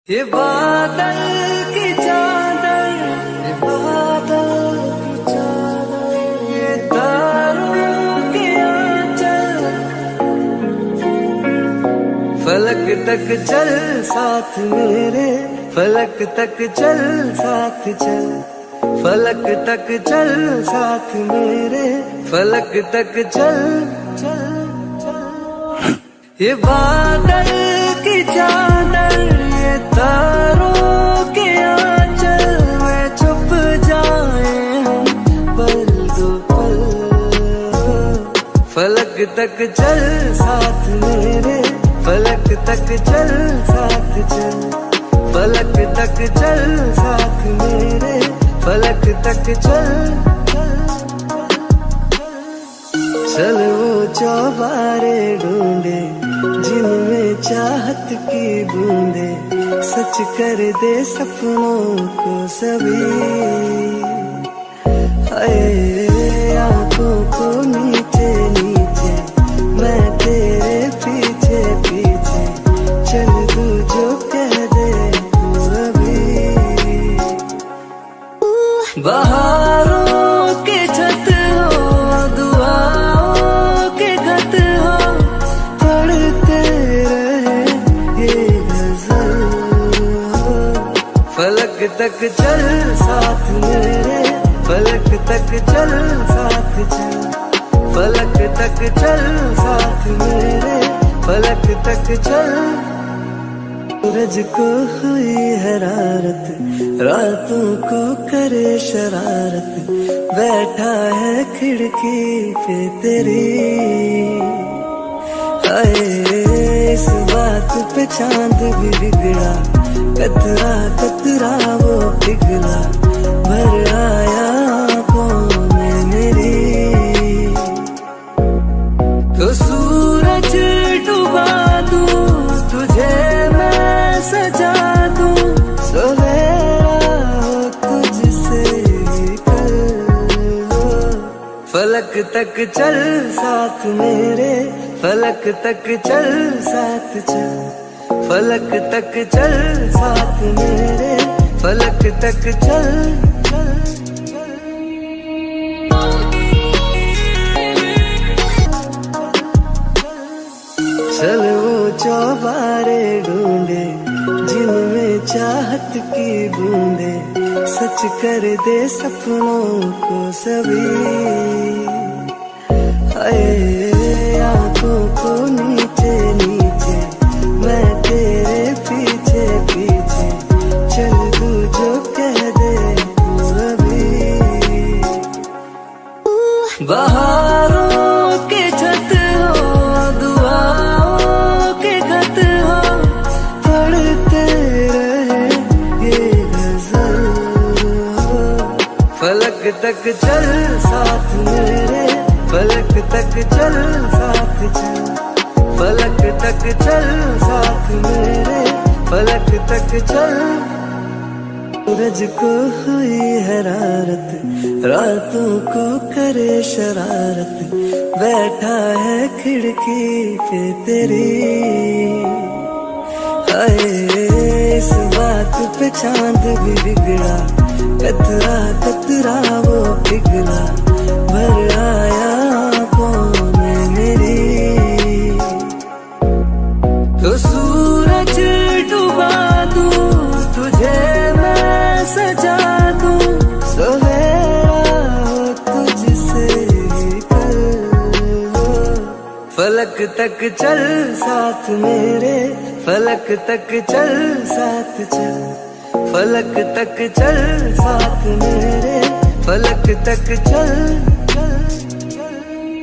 ये बादल की चादर, ये बादल की चादर, ये तारों के आंचल, फलक तक चल साथ मेरे, फलक तक चल साथ चल, फलक तक चल साथ मेरे, फलक तक चल चल चल। ये बादल की चादर, ये तारों के आंचल में छुप जाए हम पल दो पल, फलक तक चल साथ मेरे, फलक तक चल साथ चल, फलक तक चल साथ मेरे, फलक तक चल चल। वो चौबारे ढूंढे जिनमें चाहत की बूंदे, सच कर दे सपनों को सभी। हाय आंखों को नीचे नीचे, मैं तेरे पीछे पीछे, चल तू जो कह दे तू अभी। बहारों के छत हो, दुआओं के खत हो, पढ़ते रहे ये गजल, फलक तक चल साथ मेरे, फलक तक चल साथ चल, फलक तक चल साथ मेरे, फलक तक चल। सूरज को हुई हरारत, रातों को करे शरारत, बैठा है खिड़की पे तेरी। हाय इस बात पे चांद भी बिगड़ा, कतरा कतरा वो पिघला, भर आया आंखों में मेरी। तो सूरज डुबा दूं तुझे मैं सजा दूं, सवेरा हो तुझसे कल, फलक तक चल साथ मेरे, फलक तक चल साथ चल, फलक तक चल साथ मेरे, फलक तक चल चल चल। चल वो चौबारे ढूंढे जिनमें चाहत की बूंदे, सच कर दे सपनों को सभी। हाय आंखों को नीचे नीचे, मैं तेरे पीछे पीछे, चल तू जो कह दे तू अभी। बहारों के छत हो, दुआओं के खत हो, पढ़ते रहे ये गजल, फलक तक चल साथ मेरे, फलक तक चल साथ चल, फलक तक चल साथ मेरे, फलक तक चल। सूरज को हुई हरारत, रातों को करे शरारत, बैठा है खिड़की पे तेरी। हाय इस बात पे चांद भी बिगड़ा, कतरा कतरा वो पिघला, भर आया आंखों में मेरी। तो सूरज डुबा दूं तुझे मैं सजा दूं, सवेरा हो तुझसे कल, फलक तक चल साथ मेरे, फलक तक चल साथ चल, फलक तक चल साथ मेरे, फलक तक चल चल चल।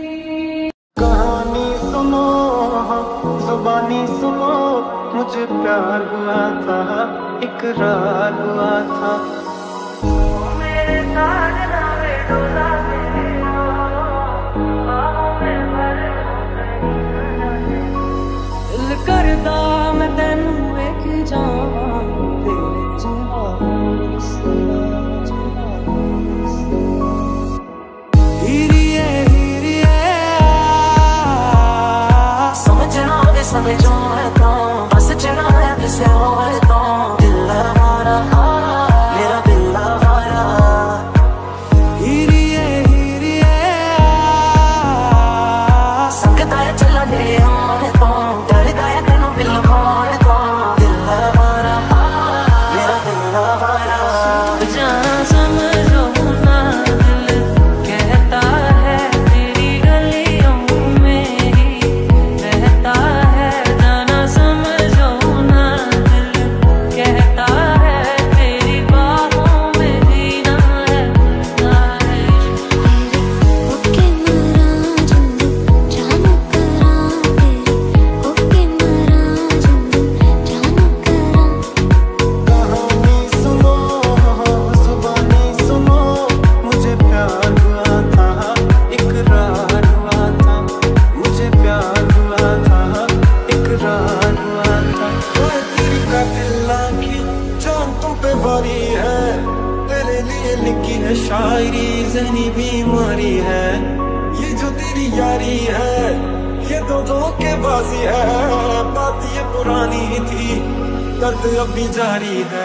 कहानी सुनो जुबानी सुनो, मुझे प्यार हुआ था, इकरार हुआ था। मेरे साथ नावे डोला दिल करदा मैं तेनू वेख जावां तेरे जवाब से, हीरिए हीरिए समझना वे समझो मैं तो, बस चना है किसे हो तो। पे वारी है, तेरे लिए लिखी है शायरी, ज़हनी बीमारी है ये जो तेरी यारी है, ये दो धोखेबाजी है। बात ये पुरानी थी, दर्द अभी जारी है।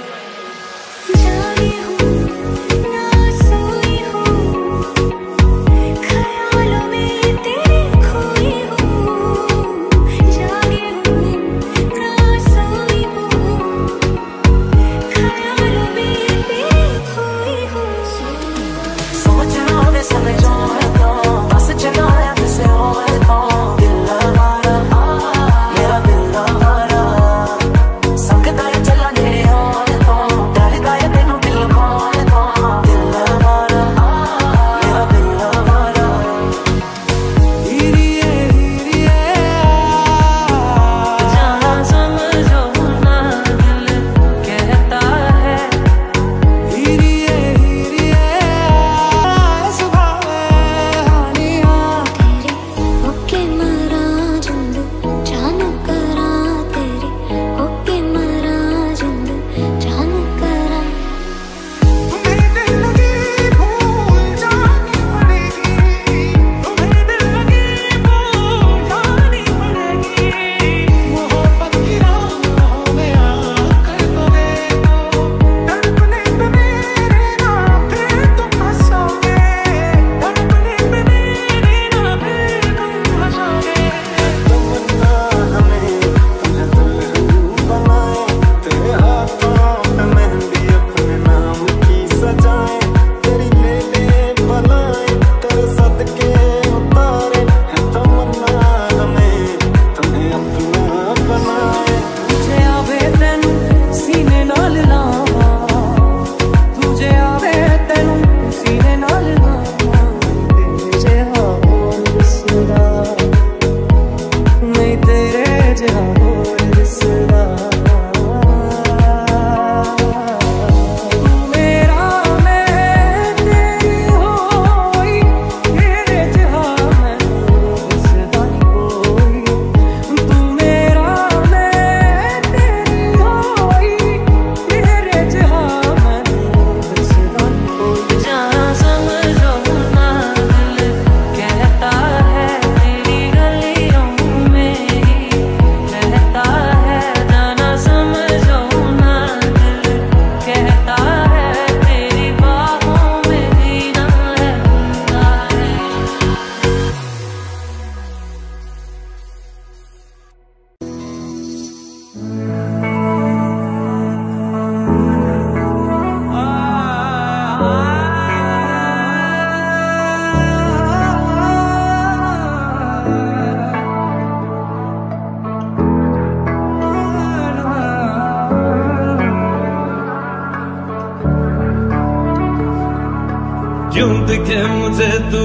क्यों दिखे मुझे तू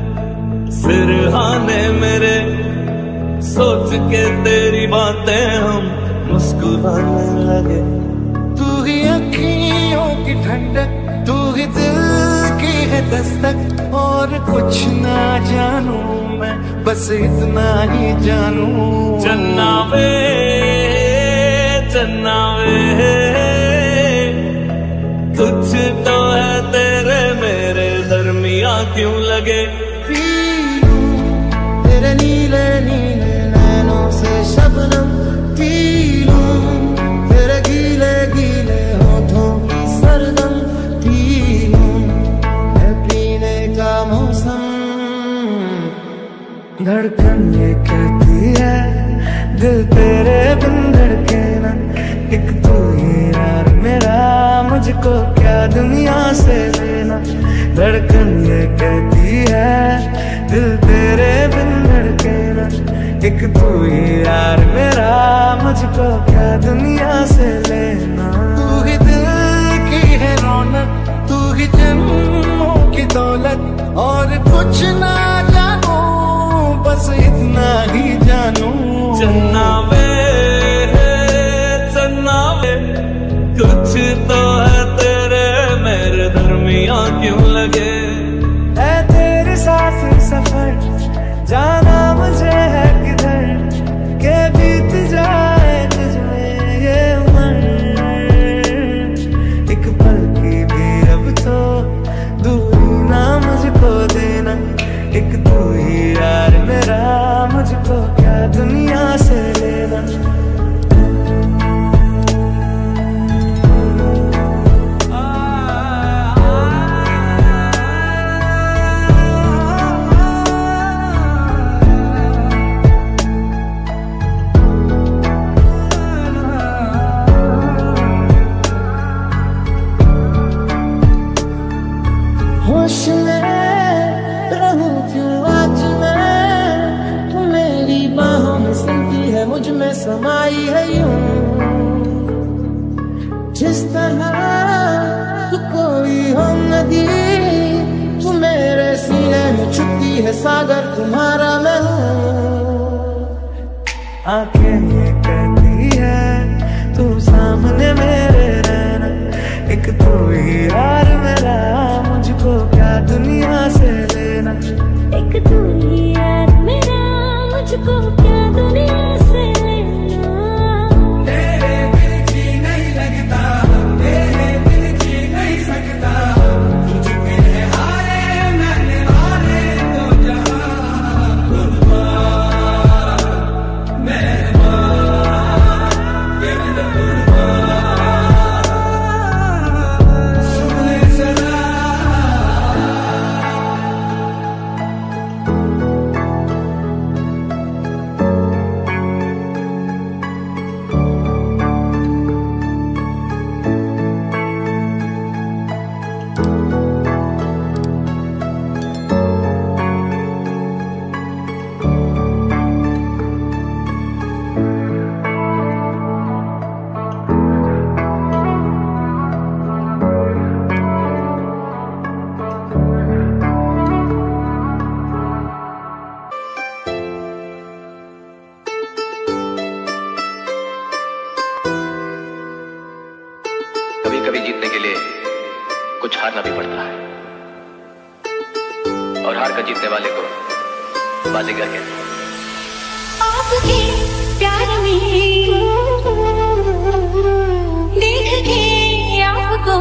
सिरहाने मेरे, सोच के तेरी बातें हम मुस्कुराने लगे। तू ही अखियों की ठंडक, तू ही दिल की है दस्तक, और कुछ ना जानू मैं, बस इतना ही जानू। चन्ना वे कुछ तो है तेरे मेरे दरमिया क्यों लगे। तेरे नीले नीले नैनों से शबनम पी लूं, तेरे गीले गीले होठों की सरदम पी लूं, है पीने का मौसम। धड़कन ये कहती है दिल तेरे बिन धड़के ना, एक तू ही यार मेरा, मुझको क्या दुनिया से लेना। धड़कन ये कहती है दिल तेरे बिन धड़के ना, एक तू ही यार मेरा, मुझको क्या दुनिया से लेना। तू ही दिल की है रौनक, तू ही जन्मों की दौलत, और कुछ ना जानू बस इतना ही जानू। चन्ना वे कुछ तो है तेरे मेरे दरमिया क्यों लगे। है तेरे साथ सफर जाना मुझे है किधर, के बीत जाए तुझमें ये उम्र, जिस तरह तू कोई हो नदी, तू मेरे सीने में छुपती है सागर तुम्हारा मैं हूँ। आंखें ये कहती है तू सामने मेरे रहना, एक तू ही यार मेरा, मुझको क्या दुनिया से लेना। एक तू ही यार मेरा, मुझको क्या दुनिया से लेना। तेरे बिन जी नहीं लगता, तेरे बिन जी नहीं सकता, तुझ पे हारे मैंने हारे तो जहां। कुर्बान मेहरबान तेरा कुर्बान, सुने सदा। कभी कभी जीतने के लिए कुछ हारना भी पड़ता है, और हार कर जीतने वाले को बाजीगर कहते हैं। आपके प्यार में देख के आपको,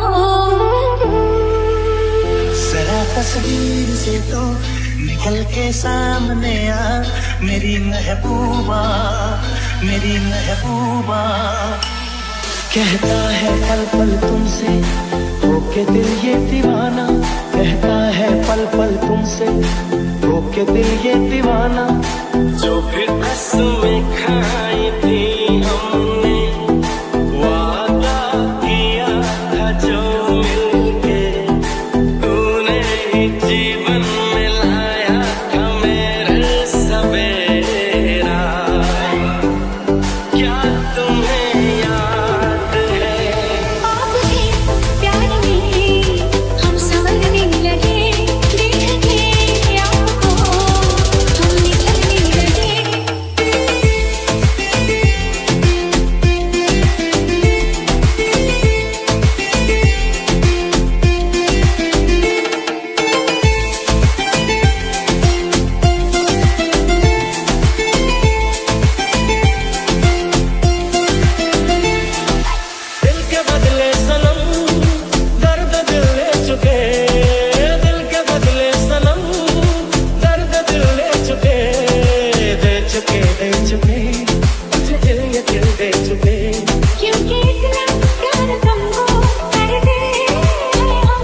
जरा तस्वीर से तो निकल के सामने आ, मेरी महबूबा मेरी महबूबा। कहता है पल पल तुमसे होके दिल ये दीवाना, कहता है पल पल तुमसे होके दिल ये दीवाना। जो फिर कसमें खाई थी हमने, वादा किया था जो मिलके, तूने ही जीवन में लाया था मेरे सवेरा। क्या तुम्हें याद है? आपके प्यार में हम संवरने लगे, देख के आपको हम निकलने लगे। दिल के बदले सनम दर्द दिल ले चुके, दिल के बदले सनम दर्द दिल ले चुके, दे चुके तुझे दिल ये दिल दे चुके। क्योंकि इतना प्यार तुमको करते हैं हम,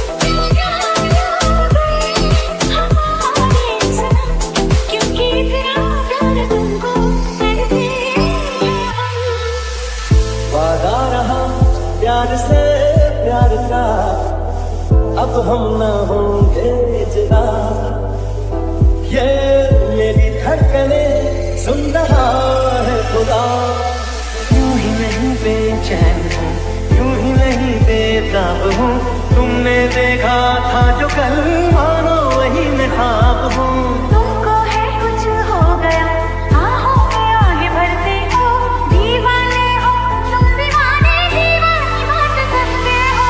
हमारे सनम। क्योंकि इतना प्यार तुमको करते हैं हम। वादा रहा प्यार से प्यार का, अब हम न होंगे जुदा। ये मेरी धड़कने सुन रहा है खुदा। यूं ही नहीं बेचैन हूँ, यूं ही नहीं बेताब हूँ, तुमने देखा था जो कल मानो वही मैं ख्वाब हूँ। तुमको है कुछ हो गया, आहों में आगे बढ़ते हो, दीवाने हो तुम, दीवाने दीवानी बात करते हो।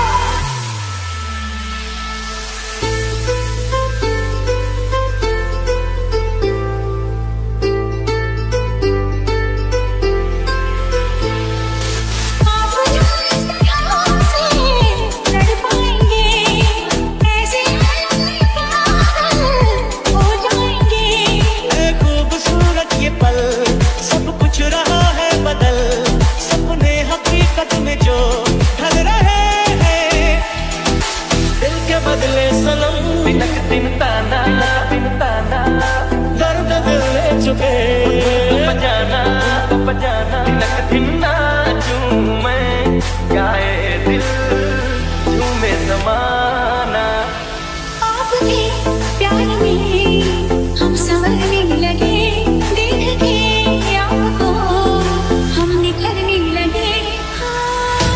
आप जो इस तरह से लड़ पाएंगे, ऐसे पागल हो जाएंगे। है खूबसूरत ये पल, सब कुछ रहा है बदल, सपने हकीकत में जो ढल रहे हैं। दिल के बदले सनम दिनक दिन ताना दर्द दिल ले चुके, बजाना दिनक दिन नाचूं मैं, गाए दिल झूमे ज़माना। आपके प्यार में हम संवरने लगे, देख के आपको हम निखरने लगे। हाँ।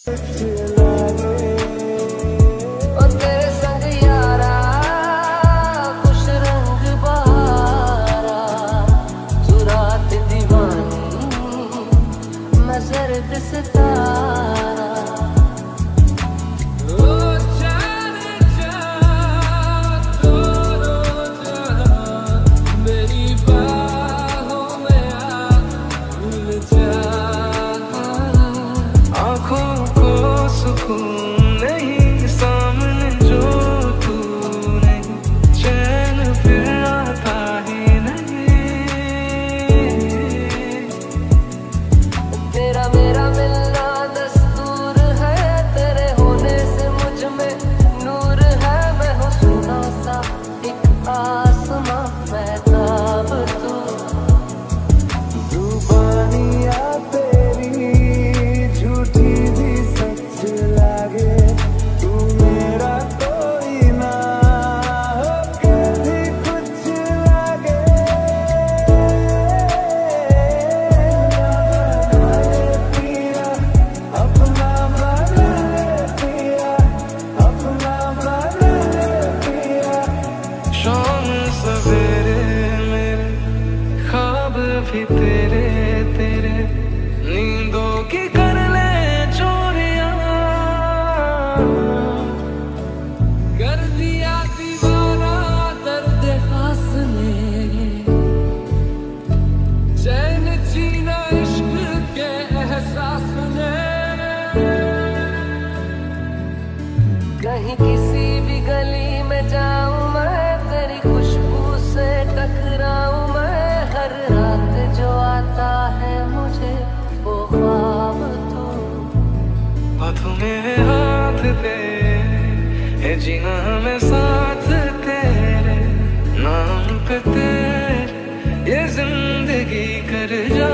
कहीं किसी भी गली में जाऊं मैं, तेरी खुशबू से टकराऊं मैं। हर रात जो आता है मुझे वो ख्वाब तू। हाथों में हाथ तेरे, जीना हमें साथ तेरे, नाम पे तेरे ये जिंदगी कर जा।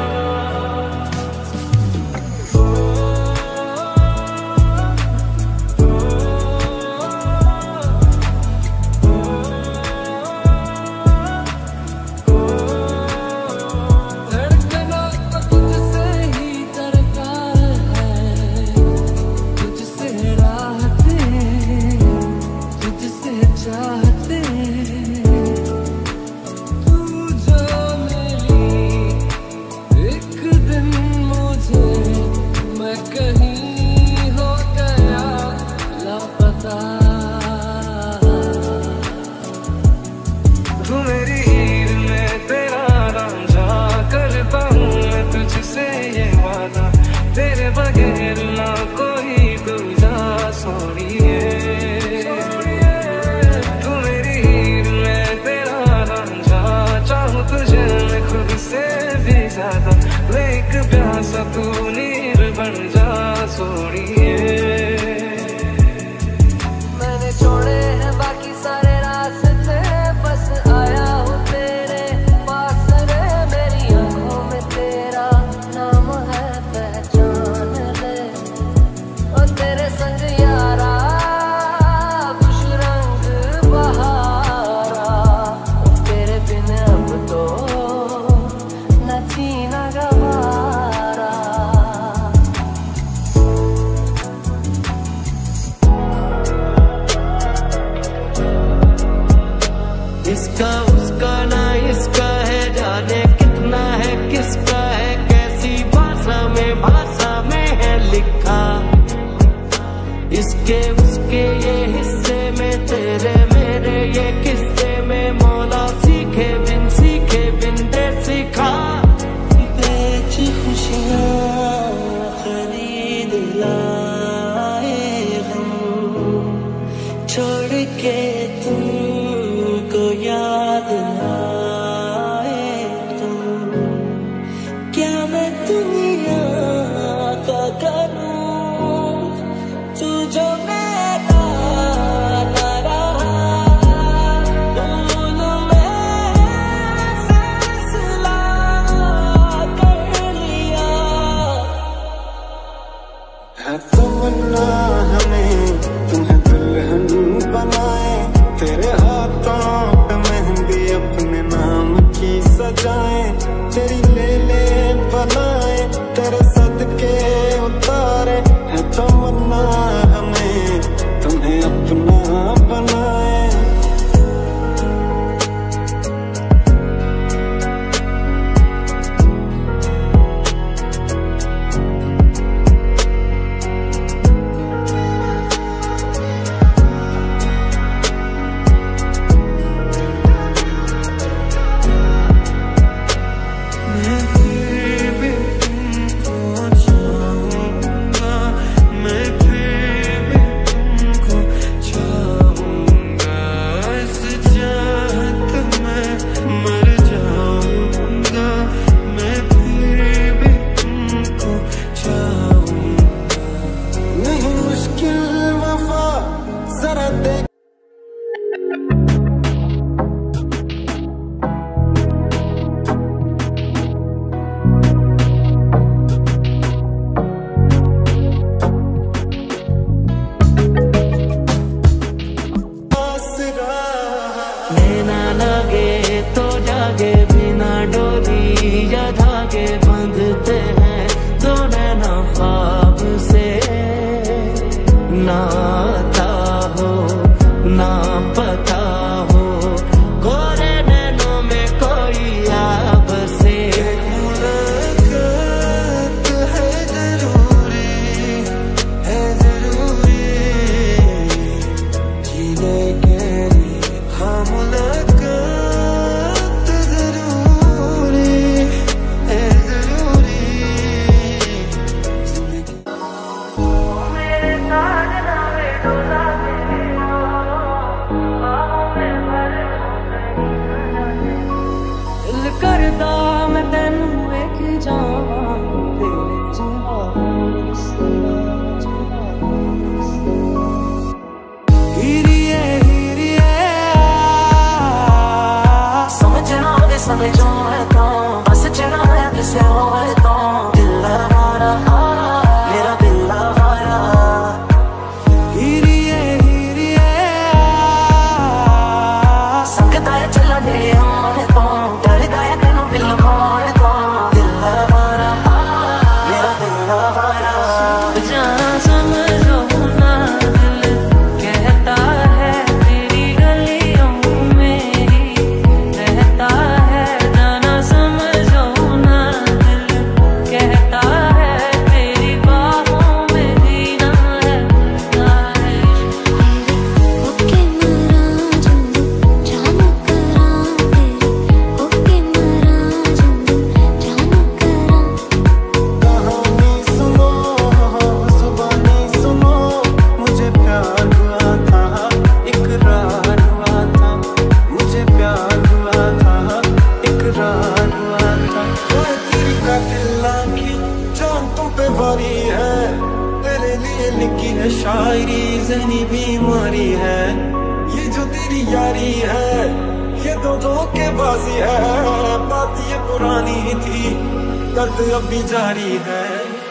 तू मेरी हीर में तेरा रांझा, करता हूँ मैं तुझसे ये वादा, तेरे बगैर ना कोई दूजा सोनिए। तू मेरी हीर में तेरा रांझा, चाहूँ तुझे मैं खुद से भी ज्यादा, ले एक प्यासा तू नीर बन जा सोनिए। मैंने छोड़े हैं बाकी सारे रास्ते, बस आया हूँ तेरे पास रे। मेरी आंखों में तेरा नाम है, पहचान ले। और तेरे संग यारा खुश रंग बहारा, तेरे बिन अब तो न जीना गवारा। इसका उसका ना इसका है, जाने कितना है किसका है, कैसी भाषा में है लिखा। इसके उसके ये हिस्से में, तेरे मेरे ये किस्से में, मौला सीखे बिन दे सिखा। बेच खुशियाँ खरीद लाए हम, छोड़ के तुमको याद आए तुम। क्या मैं दुनिया का करूं, तू जो मेरा ना रहा, भूल मैं फैसला कर लिया। है तमन्ना हमें तुम्हें दुल्हन बनाए, तेरे हाथों पे मेहंदी अपने नाम की सजाए, तेरी ले बनाए, तेरे सदके उतारे, है तमन्ना हमें तुम्हें अपना बनाए। शायरी ज़हनी बीमारी है, ये जो तेरी यारी है ये तो धोखेबाजी है। बात ये पुरानी थी दर्द अभी जारी है।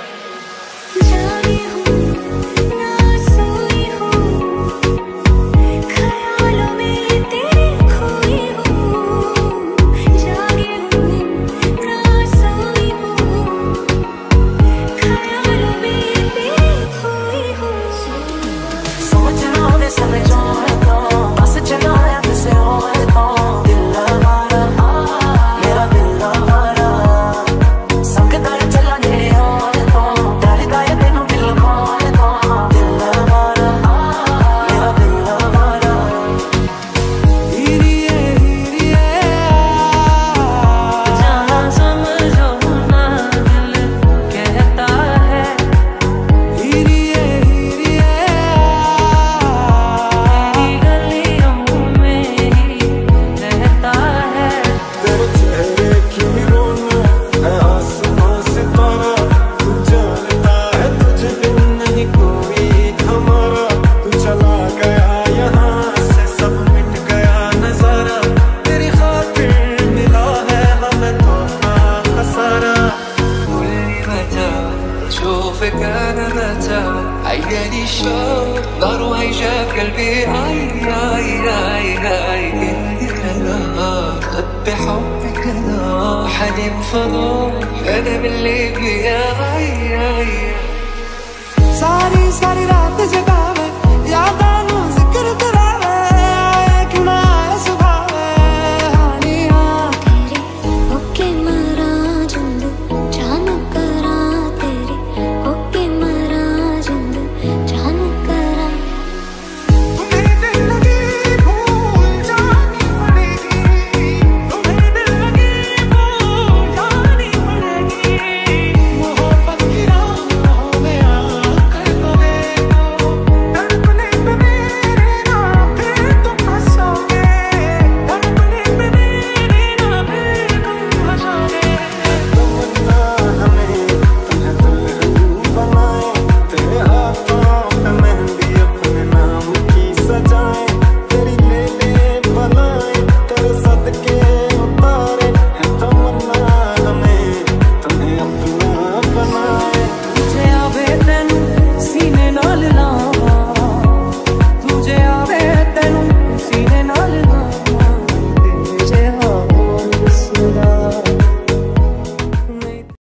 عيالي شوق نار وهيجا في قلبي اي قلبي انا خبي حبك انا حليم فضول انا من اللي بيا